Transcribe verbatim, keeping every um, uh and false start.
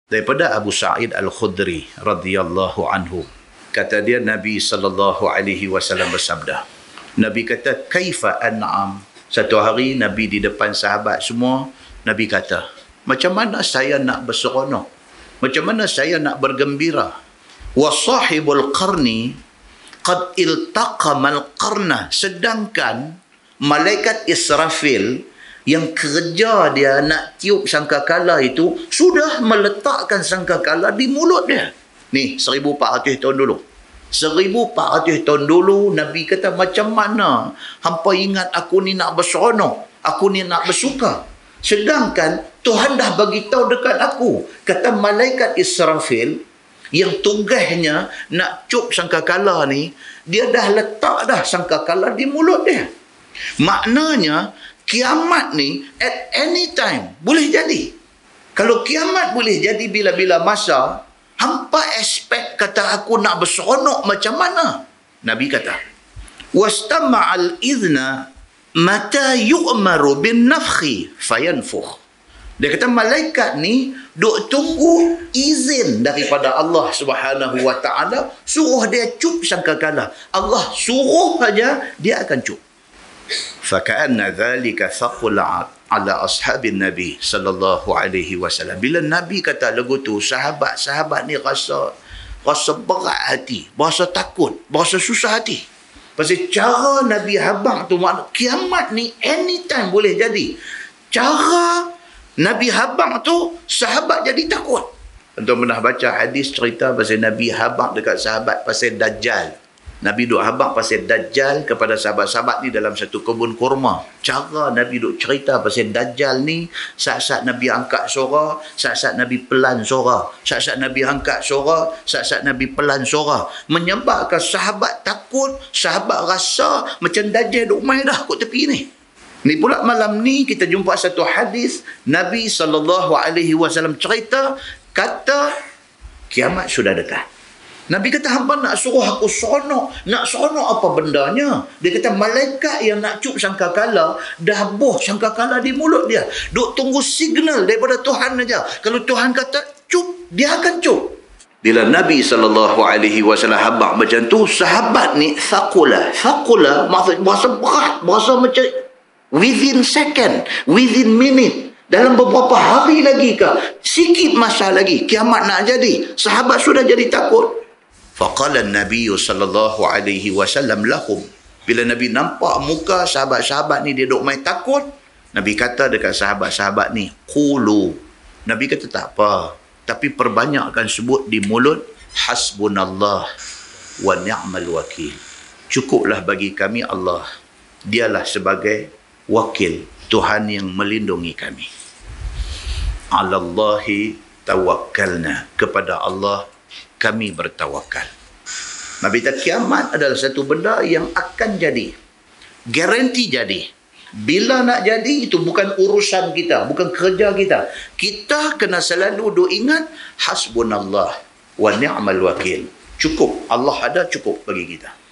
Daripada Abu Sa'id Al-Khudri radhiyallahu anhu, kata dia Nabi sallallahu alaihi wasallam bersabda. Nabi kata, "Kaifa an'am?" Satu hari Nabi di depan sahabat semua, Nabi kata, "Macam mana saya nak berseronok? Macam mana saya nak bergembira? Wa sahibul qarni qad iltaqamal qarna." Sedangkan malaikat Israfil yang kerja dia nak tiup sangkakala itu sudah meletakkan sangkakala di mulut dia. Ni seribu empat ratus tahun dulu. seribu empat ratus tahun dulu Nabi kata, macam mana hampa ingat aku ni nak berseronok, aku ni nak bersuka, sedangkan Tuhan dah bagi tahu dekat aku. Kata malaikat Israfil yang tugasnya nak cup sangkakala ni, dia dah letak dah sangkakala di mulut dia. Maknanya kiamat ni at any time boleh jadi. Kalau kiamat boleh jadi bila-bila masa, hampa expect kata aku nak berseronok macam mana? Nabi kata, "Wastama'al idhna mata yu'maru bin nafkhi fayanfukh." Dia kata malaikat ni duk tunggu izin daripada Allah Subhanahu wa taala, suruh dia cup sangkakala. Allah suruh saja dia akan cup. Faka'anna dhalika thaqula ala ashabin Nabi sallallahu alaihi wasallam. Bila Nabi kata lagu tu, sahabat-sahabat ni rasa rasa berat hati, rasa takut, rasa susah hati. Pasal cara Nabi habaq tu, makna kiamat ni anytime boleh jadi. Cara Nabi habaq tu, sahabat jadi takut. Tuan pernah baca hadis cerita pasal Nabi habaq dekat sahabat pasal Dajjal. Nabi duk habaq pasal Dajjal kepada sahabat-sahabat ni dalam satu kebun kurma. Cara Nabi duk cerita pasal Dajjal ni, saat-saat Nabi angkat suara, saat-saat Nabi pelan suara, saat-saat Nabi angkat suara, saat-saat Nabi pelan suara, menyebabkan sahabat takut, sahabat rasa macam Dajjal duk main dah kat tepi ni. Ni pula malam ni kita jumpa satu hadis Nabi sallallahu alaihi wasallam cerita, kata kiamat sudah dekat. Nabi kata, hampa nak suruh aku seronok. Nak seronok apa bendanya? Dia kata, malaikat yang nak cup sangkakala, dah buh sangkakala di mulut dia. Duk tunggu signal daripada Tuhan saja. Kalau Tuhan kata cup, dia akan cup. Bila Nabi sallallahu alaihi wasallam habaq macam tu, sahabat ni thaqula. Thaqula maksud berasa berat, berasa macam within second, within minute. Dalam beberapa hari lagi ke, sikit masa lagi, kiamat nak jadi. Sahabat sudah jadi takut. Faqala an-nabiy sallallahu alaihi wasallam lahum. Bila Nabi nampak muka sahabat-sahabat ni dia duk main takut, Nabi kata dekat sahabat-sahabat ni, qulu. Nabi kata tak apa, tapi perbanyakkan sebut di mulut, hasbunallah wa ni'mal wakil. Cukuplah bagi kami Allah. Dialah sebagai wakil, Tuhan yang melindungi kami. Alallahi tawakkalna. Kepada Allah kami bertawakal. Nabi kata kiamat adalah satu benda yang akan jadi. Garanti jadi. Bila nak jadi, itu bukan urusan kita, bukan kerja kita. Kita kena selalu duk ingat, hasbunallah wa ni'mal wakil. Cukup. Allah ada, cukup bagi kita.